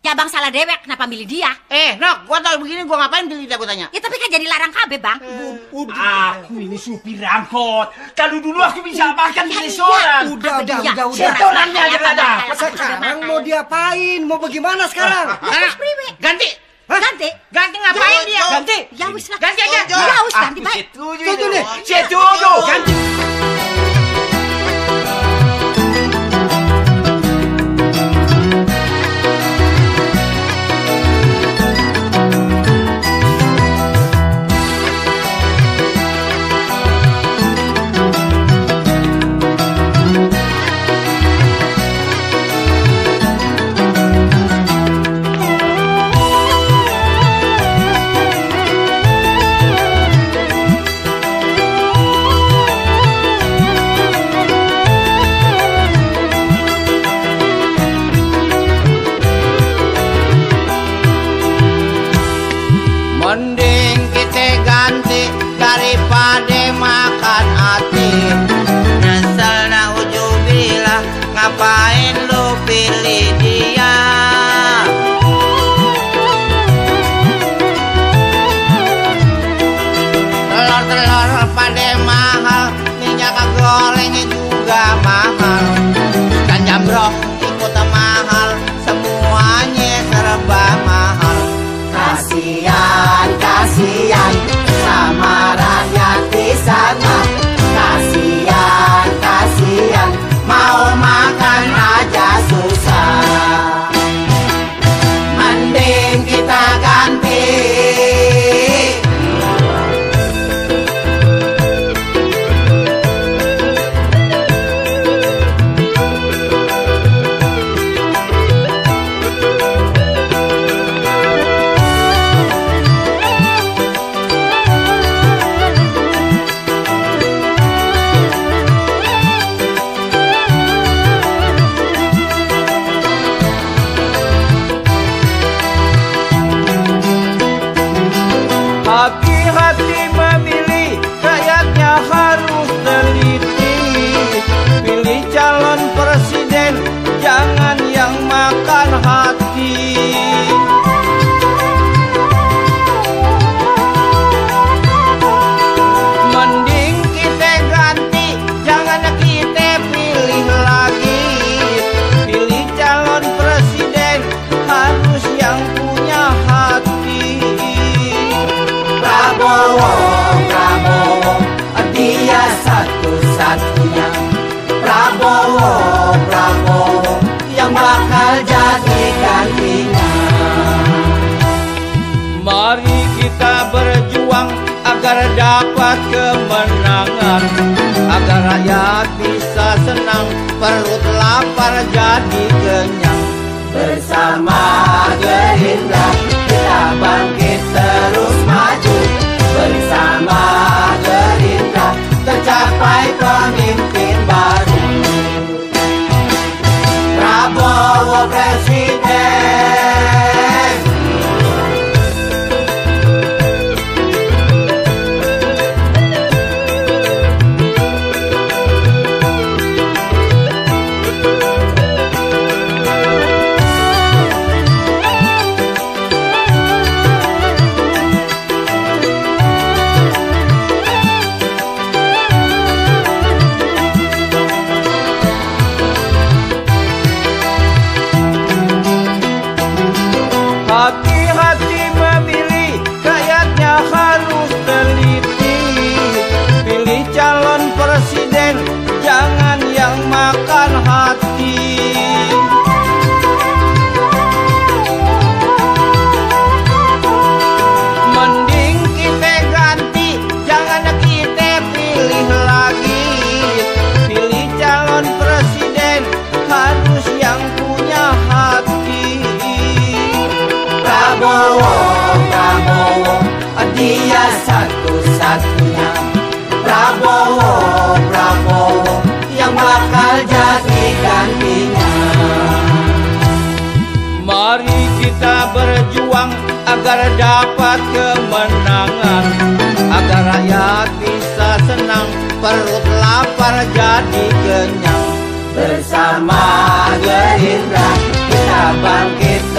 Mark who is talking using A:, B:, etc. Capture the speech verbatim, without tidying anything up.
A: Ya bang salah dewek, kenapa milih dia?
B: Eh, Nok, gua tau begini gua ngapain pilih dia, gua tanya.
A: Ya tapi kan jadi larang kabe bang.
B: Eh,
C: Aku ini supir angkot. Kalau dulu aku bisa makan di
A: Ya,
C: restoran.
A: iya.
D: Udah,
A: Apa
D: udah,
A: dia?
D: udah, udah.
C: Setorannya aja nggak ada.
D: Sekarang mau diapain? Mau bagaimana sekarang?
A: Terus priwe?
B: Ganti.
A: Ganti?
B: Ganti ngapain dia?
C: Ganti.
A: Ya wis lah.
B: Ganti aja.
A: Ya wis ganti
C: Aku
A: baik.
C: setuju
D: Setuju
C: itu.
D: nih.
C: Setuju. Ganti.
B: Mending kita ganti daripada makan hati. Nyesel na ujubillah, ngapain lu pilih dia? Telur-telur pada mahal, minyak gorengnya juga mahal. Ikan jambrong ikut mahal, semuanya serba mahal. Kasihan, kasihan sama rakyat di sana. Kasihan, kasihan mau makan aja susah. Mending kita ganti.
E: Hati-hati memilih, rakyatnya harus teliti. Pilih calon presiden, jangan yang makan hati. Mending kita ganti, jangan kita pilih lagi. Pilih calon presiden, harus yang punya hati.
B: Prabowo, Prabowo, dia satu-satunya. Prabowo, Prabowo, yang bakal jadi gantinya.
E: Mari kita berjuang agar dapat kemenangan, agar rakyat bisa senang, perut lapar jadi kenyang.
B: Bersama Gerindra kita bangkit terus maju. Bersama Gerindra tercapai pemimpin baru. Prabowo presiden.
E: Hati-hati memilih, rakyatnya harus teliti. Pilih calon presiden, jangan yang makan hati. Mending kita ganti, jangan kita pilih lagi. Pilih calon presiden, harus yang punya hati.
B: Prabowo, Prabowo, dia satu-satunya. Prabowo, Prabowo, yang bakal jadi gantinya.
E: Mari kita berjuang agar dapat kemenangan, agar rakyat bisa senang, perut lapar jadi kenyang.
B: Bersama Gerindra kita bangkit